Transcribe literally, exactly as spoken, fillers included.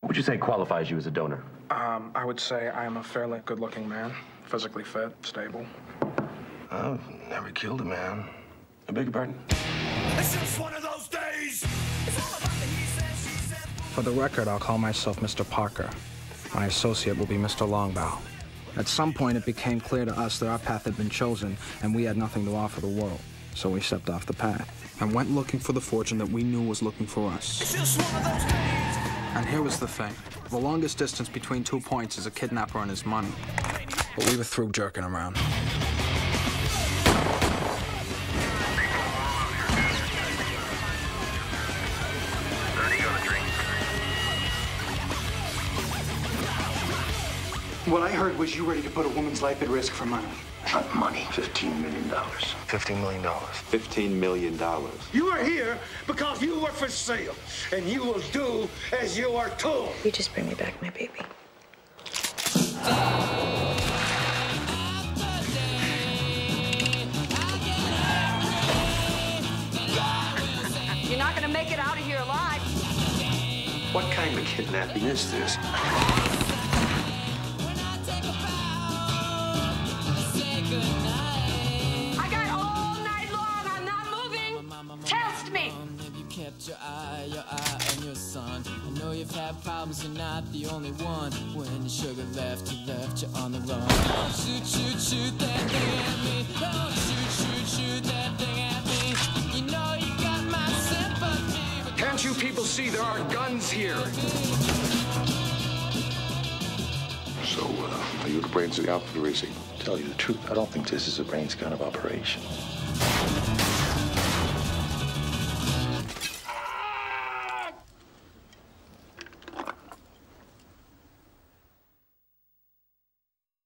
What would you say qualifies you as a donor? Um, I would say I am a fairly good-looking man, physically fit, stable. I've never killed a man. I beg your pardon? It's just one of those days. For the record, I'll call myself Mister Parker. My associate will be Mister Longbow. At some point, it became clear to us that our path had been chosen, and we had nothing to offer the world. So we stepped off the path and went looking for the fortune that we knew was looking for us. It's just one of those days. And here was the thing. The longest distance between two points is a kidnapper and his money. But we were through jerking around. What I heard was you ready to put a woman's life at risk for money. Not money. Fifteen million dollars. Fifteen million dollars. Fifteen million dollars. You are here because you were for sale, and you will do as you are told. You just bring me back my baby. You're not gonna make it out of here alive. What kind of kidnapping is this? I got all night long. I'm not moving. Test me. Kept your eye, your eye on your son. I know you've had problems, you're not the only one. When the sugar left, you left you on the run. Don't shoot, shoot, shoot that thing at me. Don't shoot, shoot, shoot that thing at me. You know you got my sympathy. Can't you people see there are guns here? So, uh, are you the brains of the outfit racing? To tell you the truth, I don't think this is a brains kind of operation.